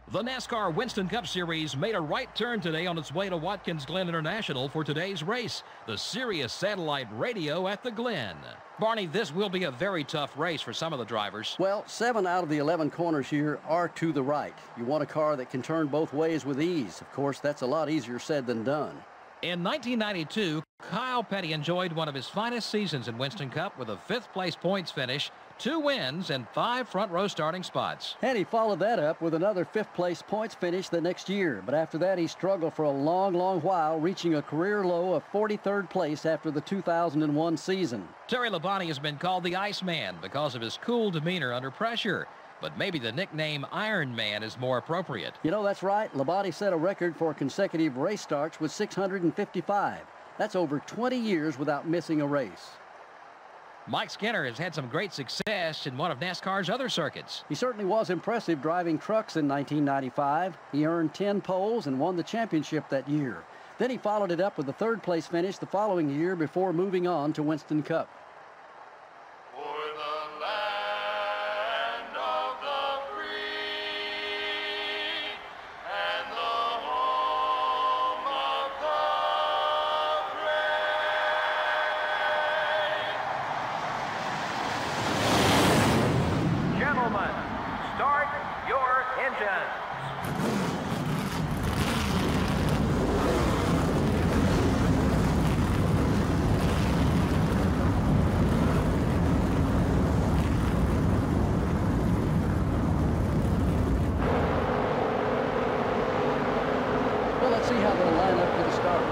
The NASCAR Winston Cup Series made a right turn today on its way to Watkins Glen International for today's race, the Sirius satellite radio at the Glen. Barney, this will be a very tough race for some of the drivers. Well, 7 out of the 11 corners here are to the right. You want a car that can turn both ways with ease. Of course, that's a lot easier said than done. In 1992, Kyle Petty enjoyed one of his finest seasons in Winston Cup with a 5th-place points finish, 2 wins, and 5 front-row starting spots. And he followed that up with another 5th-place points finish the next year. But after that, he struggled for a long while, reaching a career low of 43rd place after the 2001 season. Terry Labonte has been called the Iceman because of his cool demeanor under pressure. But maybe the nickname Iron Man is more appropriate. You know, that's right. Labonte set a record for consecutive race starts with 655. That's over 20 years without missing a race. Mike Skinner has had some great success in one of NASCAR's other circuits. He certainly was impressive driving trucks in 1995. He earned 10 poles and won the championship that year. Then he followed it up with a 3rd-place finish the following year before moving on to Winston Cup. Start your engines. Well, let's see how they'll line up for the start.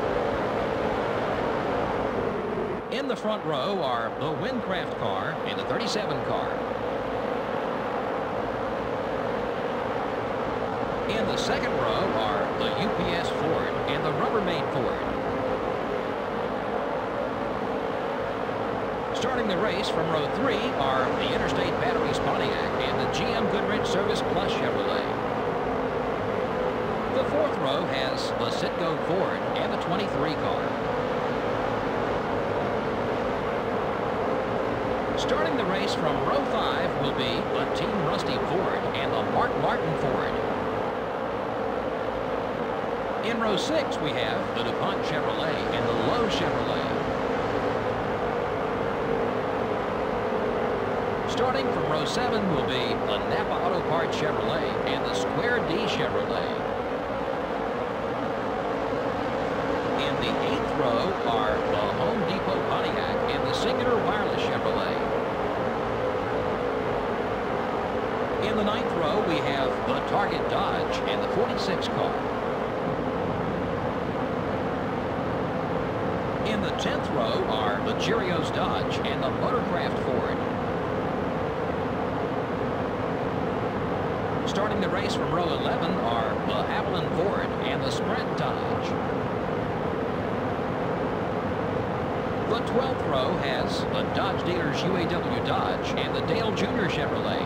In the front row are the Windcraft car and the 37 car. In the second row are the UPS Ford and the Rubbermaid Ford. Starting the race from row 3 are the Interstate Batteries Pontiac and the GM Goodrich Service Plus Chevrolet. The 4th row has the Citgo Ford and the 23 car. Starting the race from row 5 will be the Team Rusty Ford and the Mark Martin Ford. In row 6, we have the DuPont Chevrolet and the Lowe Chevrolet. Starting from row 7 will be the Napa Auto Parts Chevrolet and the Square D Chevrolet. In the 8th row are the Home Depot Pontiac and the Singular Wireless Chevrolet. In the 9th row, we have the Target Dodge and the 46 car. In the 10th row are the Cheerios Dodge and the Motorcraft Ford. Starting the race from row 11 are the Avalon Ford and the Sprint Dodge. The 12th row has the Dodge Dealers UAW Dodge and the Dale Jr. Chevrolet.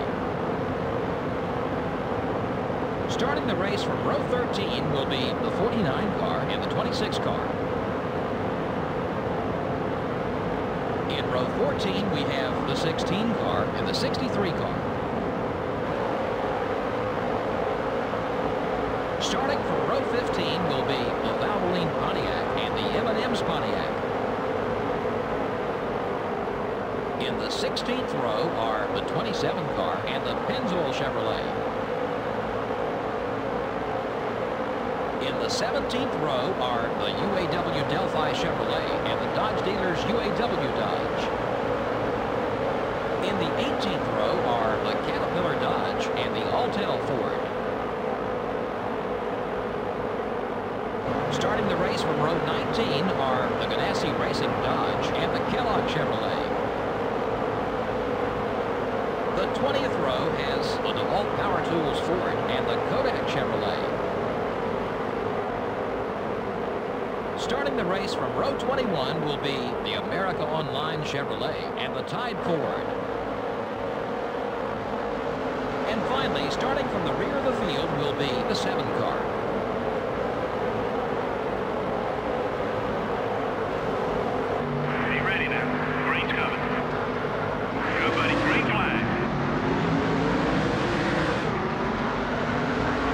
Starting the race from row 13 will be the 49 car and the 26 car. In row 14, we have the 16 car and the 63 car. Starting from row 15 will be the Valvoline Pontiac and the M&M's Pontiac. In the 16th row are the 27 car and the Pennzoil Chevrolet. In the 17th row are the UAW Delphi Chevrolet and the Dodge Dealers UAW Dodge. In the 18th row are the Caterpillar Dodge and the Alltel Ford. Starting the race from row 19 are the Ganassi Racing Dodge and the Kellogg Chevrolet. The 20th row has the DeWalt Power Tools Ford and the Kodak Chevrolet. Starting the race from row 21 will be the America Online Chevrolet and the Tide Ford. And finally, starting from the rear of the field will be the 7 car. Be ready now. Green's coming. Go, buddy. Green flag.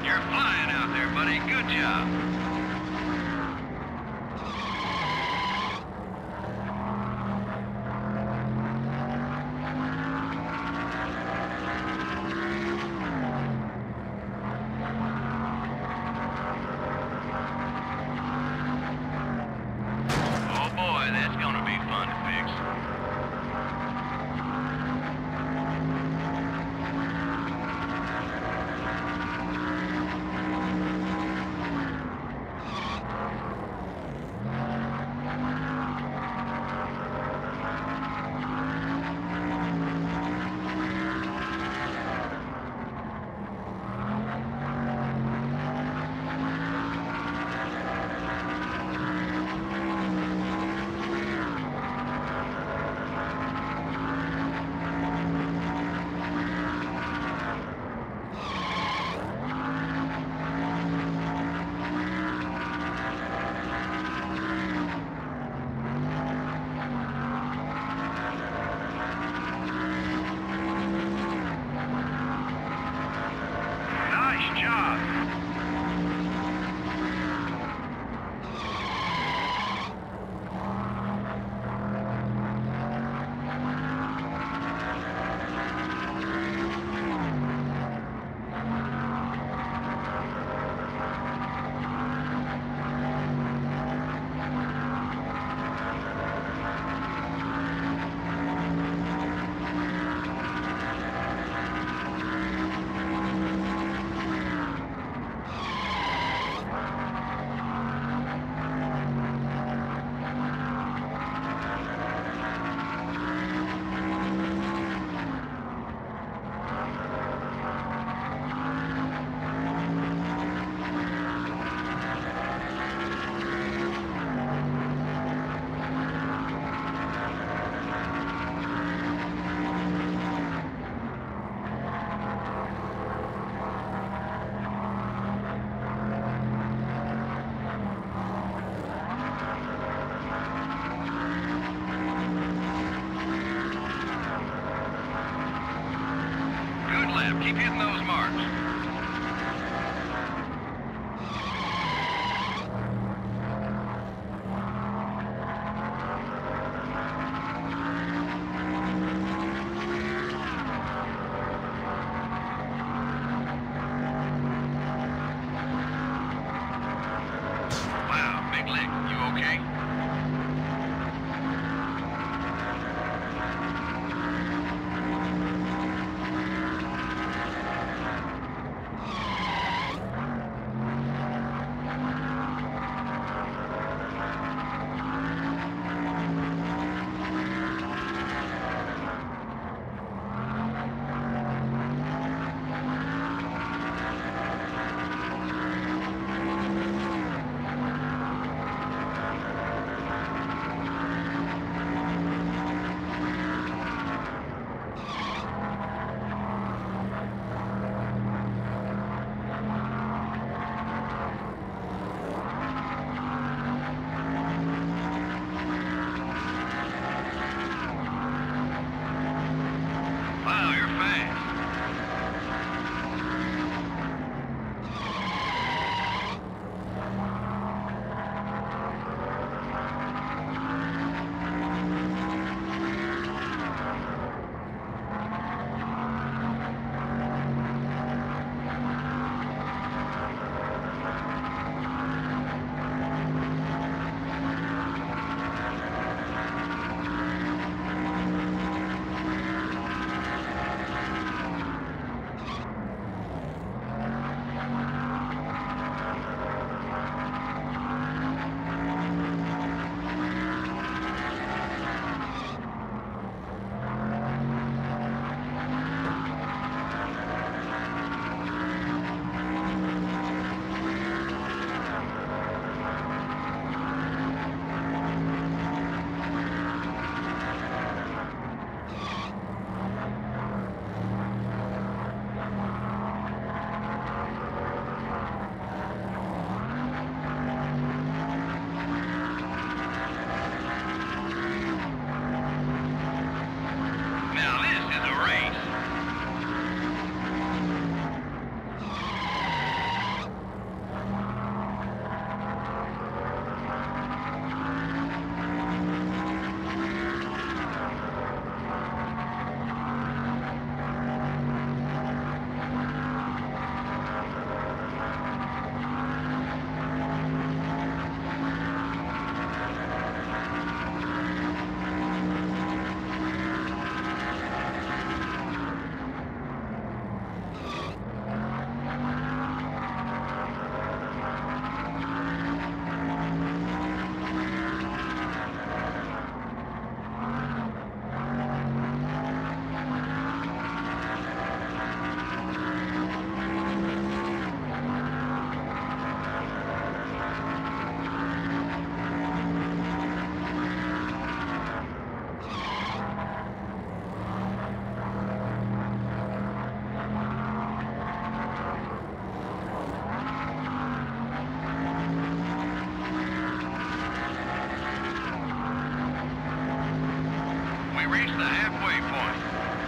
You're flying out there, buddy. Good job. Oh boy, that's gonna be fun to fix. Nice job. Good lap. Keep hitting those marks. Wow, big lick. You okay? reached the halfway point.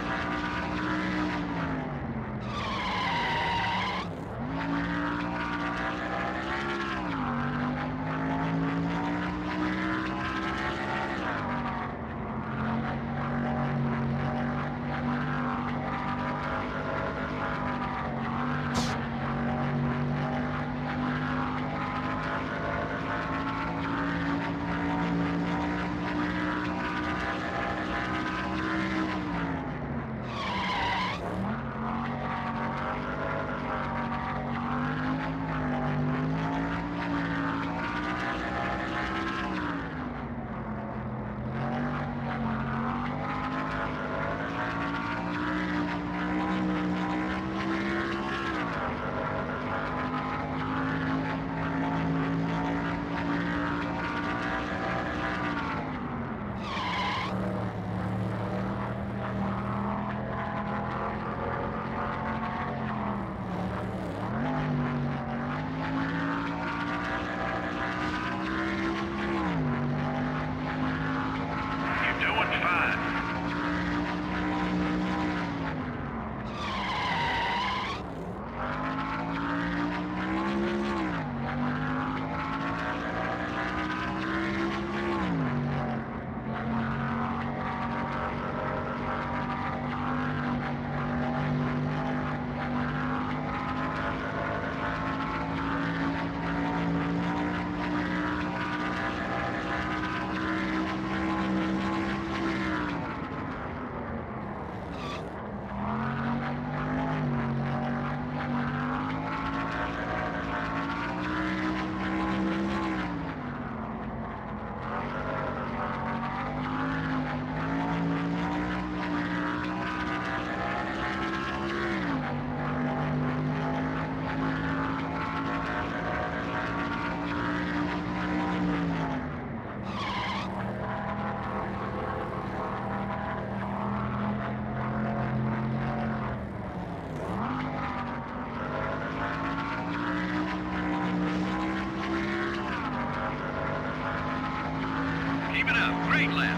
Keep it up. Great lap.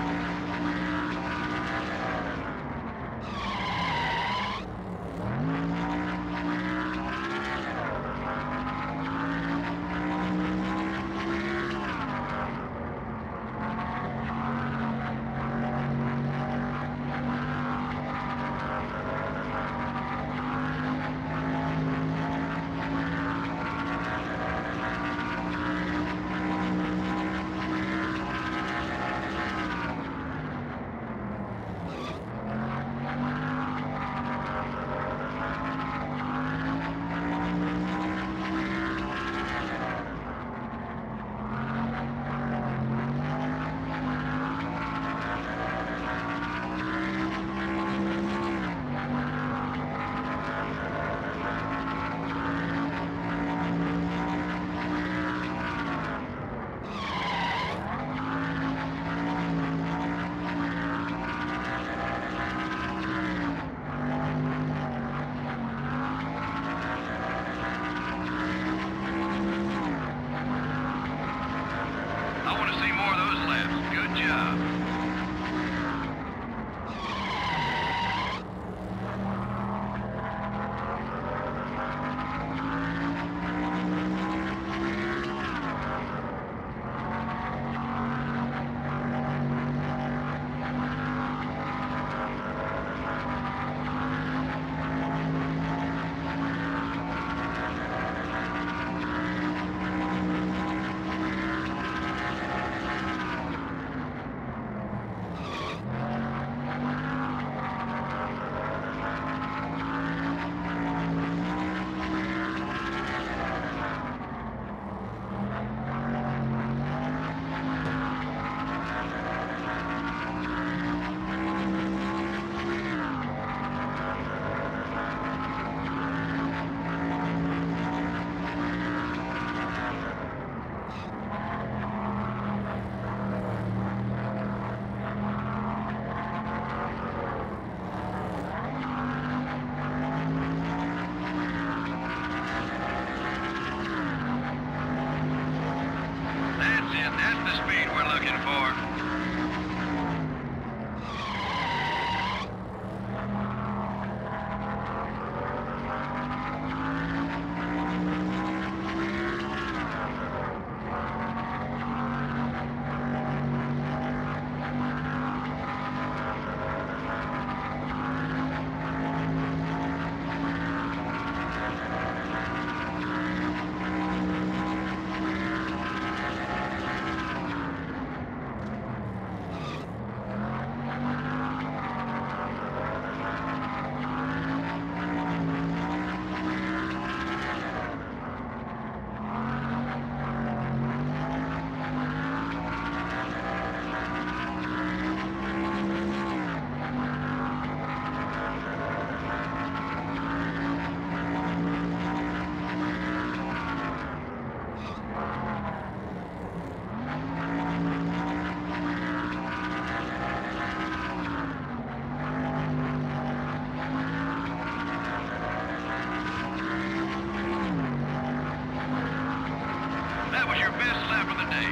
your best lap of the day.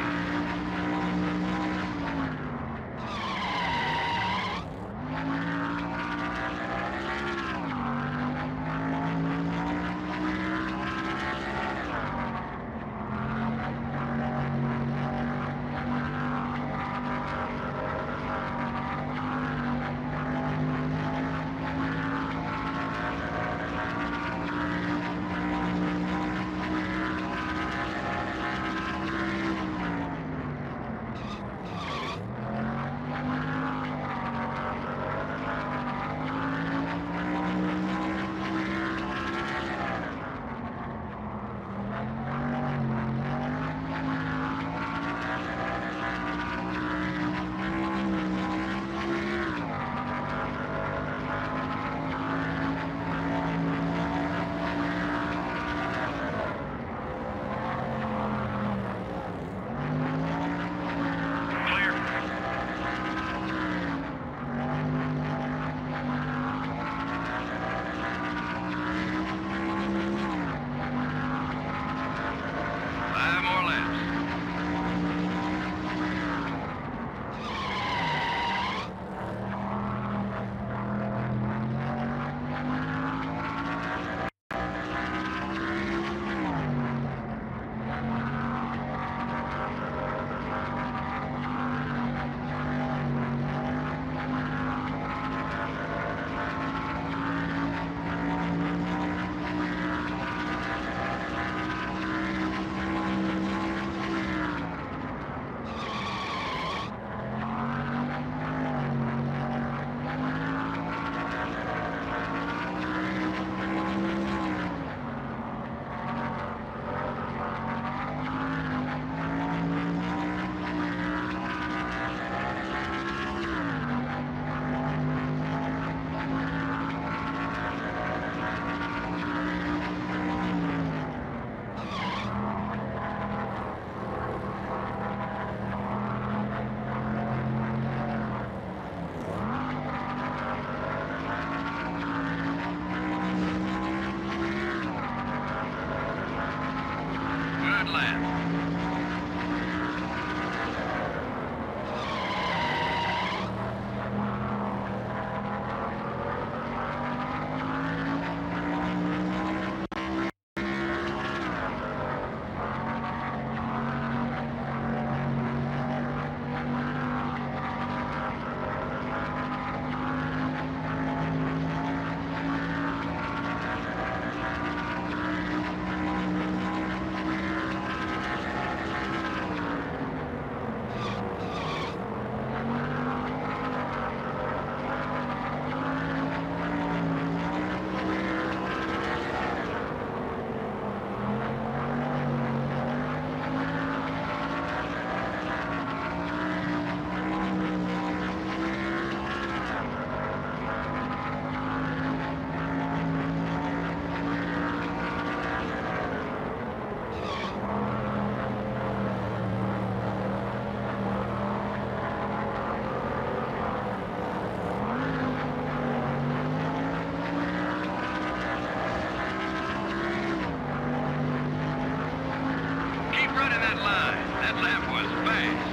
Running that line. That lap was fast.